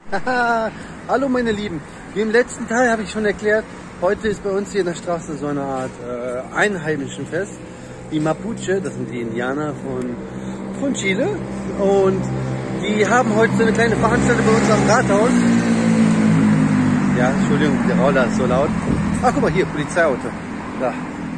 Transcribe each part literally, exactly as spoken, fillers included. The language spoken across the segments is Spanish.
Hallo meine Lieben, wie im letzten Teil habe ich schon erklärt, heute ist bei uns hier in der Straße so eine Art äh, Einheimische-Fest. Die Mapuche, das sind die Indianer von, von Chile, und die haben heute so eine kleine Veranstaltung bei uns am Rathaus. Ja, Entschuldigung, der Roller ist so laut. Ach, guck mal hier, Polizeiauto. Da.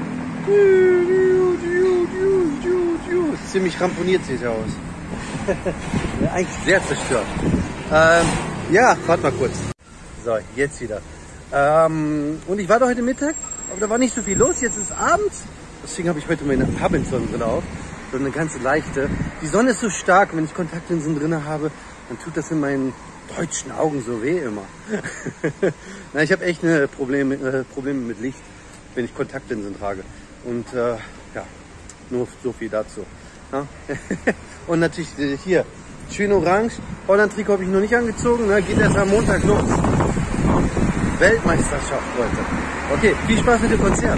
Ziemlich ramponiert sieht er aus. Ja, eigentlich sehr zerstört. Ähm, ja, warte mal kurz. So, jetzt wieder. Ähm, und ich war da heute Mittag, aber da war nicht so viel los. Jetzt ist abends. Deswegen habe ich heute meine Abendsonnenbrille auf. So eine ganz leichte. Die Sonne ist so stark, wenn ich Kontaktlinsen drin habe, dann tut das in meinen deutschen Augen so weh immer. Na, ich habe echt eine Probleme, äh, Probleme mit Licht, wenn ich Kontaktlinsen trage. Und äh, ja, nur so viel dazu. Ja? Und natürlich äh, hier, schön orange. Holland-Trikot habe ich noch nicht angezogen, ne? Geht erst am Montag los. Weltmeisterschaft, Leute. Okay, viel Spaß mit dem Konzert.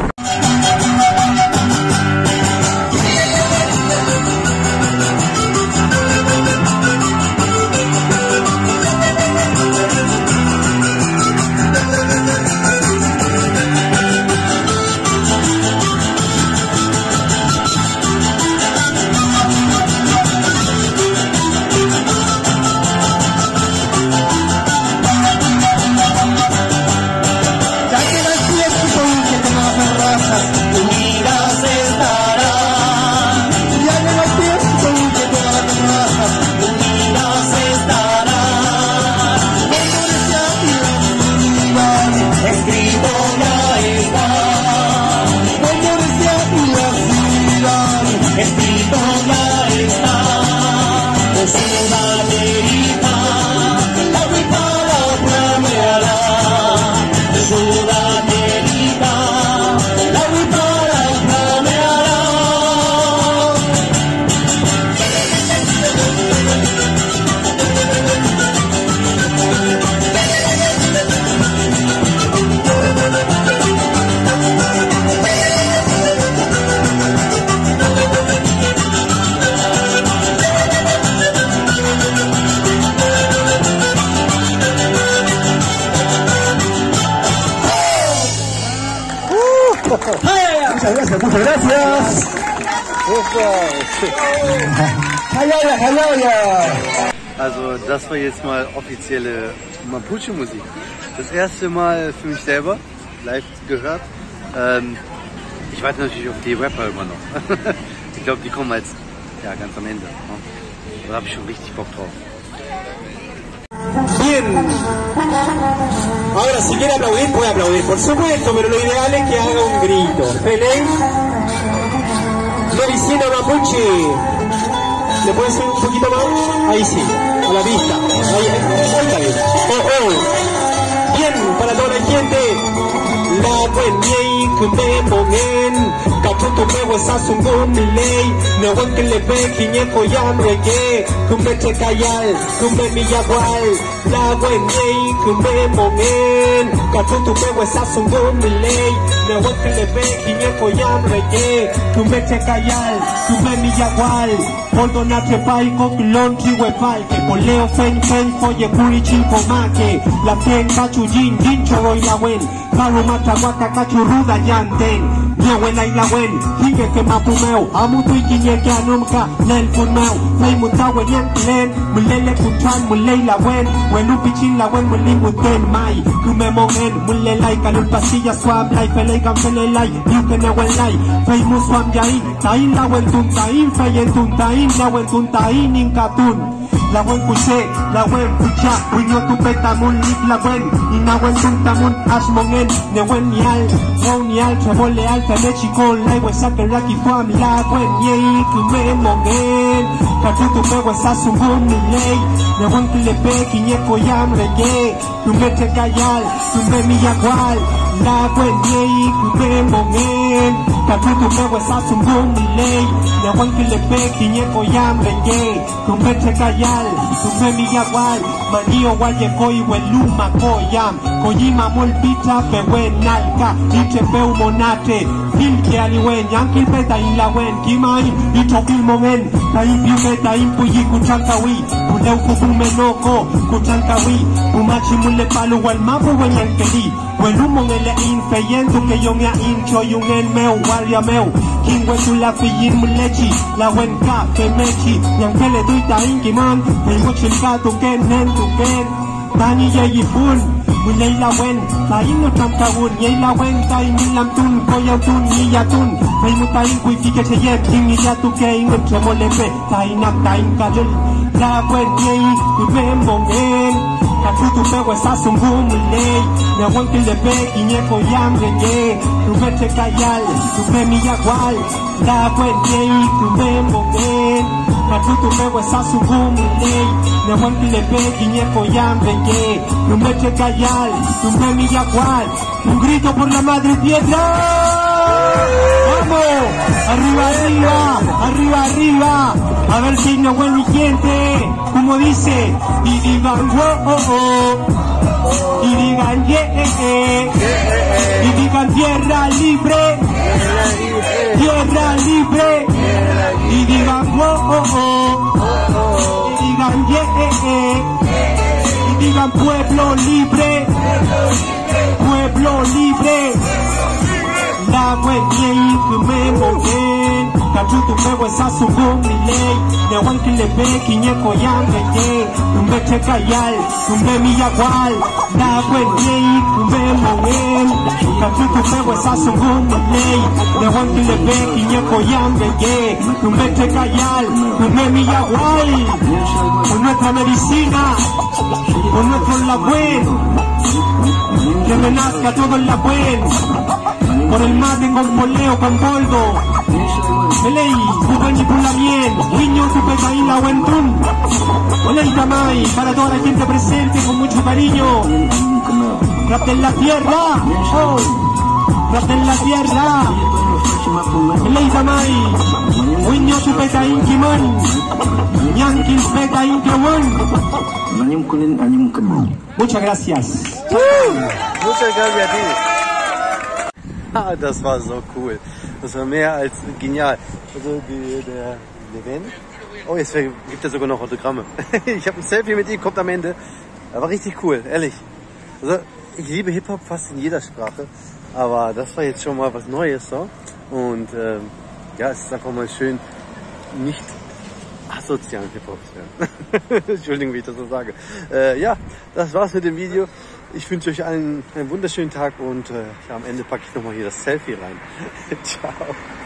Muchas gracias, muchas gracias. Also das war jetzt mal offizielle Mapuche-Musik. Das erste Mal für mich selber live gehört. Ähm, ich warte natürlich auf die Rapper immer noch. Ich glaube, die kommen jetzt ja, ganz am Ende. Da habe ich schon richtig Bock drauf. Bien. Ahora, si quiere aplaudir, puede aplaudir, por supuesto, pero lo ideal es que haga un grito. Feliz. Medicina Mapuche. ¿Le puede subir un poquito más? Ahí sí, a la vista. Ahí, ahí está bien. Oh, oh. Bien, para toda la gente. La buenei kumbe mongen. Kaputo mewe sasungun milei. Newen que le ve kiñeko yam reggae. Kumbe te kayal, kumbe miyagual. La buenei kumbe mongen. Kaputo mewe sasungun milei. Newen que le ve kiñeko yam reggae. Kumbe te kayal, kumbe miyagual. Poldo na trepai kokulon kiwepal. Que poleo fen fen foye kuri chilpo make. La fen kachu jin jin choro y la wen. Karu matawaka kachuruda yanten. Nyewena ila wen. Hinge ke mapumeo. Amutu ikinye ke anumka. Nel funmeo. Play mutawe nyanklen. Mulele kuchan mulei la wen. Wenu pichin la wen muli muten mai. Kume mongen. Mulelai kalul pasilla swab lai. Pelei gamfelelai. Yuke ne wen lai. Fei muswam jai. Tain la wen tuntain. Feyen tuntain. La wen tuntain inkatun. La wen kuche. La wen kucha. Winyo tu petamun lip la wen. Ina wen tuntamun ashmongen. Ne wen nial. Won nial. Trebol leal. Fene chikon. Lai wen sake raki fam. La wen yei. Kume mongen. Katutu me wen sasungun milei. Ne wen kilepe. Kinyeko yam reggae. Kume te kayal. Kume miyagual. La wen yei. Kume mongen. Katutu me wen sasungun milei. Ne wen kilepe. Kinyeko yam reggae. Kume te kayal. Kume miyagual. Manio Guayekoi Weluma Koyam Kojima Molpita Pewen Nalka Itepeu Monate Hilke Aliwen Yankil Beta Ilawen Kimai Itopil Momen Taimpiu Beta Impuyi Kuchankawi Puleu Kukumenoko Kuchankawi Umachi Mule Palu Walmapu Wenyankeli Welumon Ele Infeyentu Que Yonga Incho Yungen Meu Waria Meu King Wetula Fiyin Mulechi La Wenka Femechi Yankele Tuita Inkimon Peimochilka Tuken Nen Tuken Tani Yayipun Mulei La Wen Tain no Chamkawun Yei La Wen Tain Nilam Tun Koyautun Niyatun Peimutain Kuifike Cheyet King Niyatuke Ingen Tremolepe Tainak Tain Kalul La Wen Yei Tupembongen Katutu Pewe Sasungum Mulei Nyawan Kilepe Kinyeko Yam Reye Tupete Kayal Tupemi Yagual La Wen Yei Tupembongen Katutu Pewe Sasungum Mulei Nyawan Kilepe Kinyeko Yam Reye Tupete Kayal Tupemi Yagual Un grito por la madre tierra. ¡Vamos! ¡Arriba, arriba! ¡Arriba, arriba! A ver si no vuelve mi gente. Como dice, y digan oh, oh, oh. Y digan yeah, eh, eh. Y digan tierra libre. Tierra libre. Y digan oh, oh, oh. Y digan yeah, eh, eh. Y digan pueblo libre. Pueblo libre. La Wenyen Kumemogen Kachutu Pewe Sasugum Milei Nyawan Kilepe Kinyeko Yamreye Tumbeche Kayal Tumbe Miyagual La Wenyen Kumemogen Kachutu Pewe Sasugum Milei Nyawan Kilepe Kinyeko Yamreye Tumbeche Kayal Tumbe Miyagual Por nuestra medicina Por nuestro Labuen Que me nazca todo el Labuen Por el mate con poleo, con poldo. Elei, Bugañi Pulamien, niño tu pecaín la Wentun. Olei Tamay, para toda la gente presente con mucho cariño. Rap en la tierra, oh, rap en la tierra. Elei Tamay, niño tu pecaín Kimon. Yankil pecaín Kimon. Muchas gracias. Muchas gracias a ti. Ah, das war so cool. Das war mehr als genial. Also die, der Leven. Oh, jetzt gibt er sogar noch Autogramme. Ich habe ein Selfie mit ihm, kommt am Ende. Das war richtig cool, ehrlich. Also ich liebe Hip-Hop fast in jeder Sprache. Aber das war jetzt schon mal was Neues so. Und ähm, ja, es ist einfach mal schön, nicht asozialen Hip-Hop zu hören. Entschuldigung, wie ich das so sage. Äh, ja, das war's mit dem Video. Ich wünsche euch allen einen wunderschönen Tag und äh, ja, am Ende packe ich nochmal hier das Selfie rein. Ciao.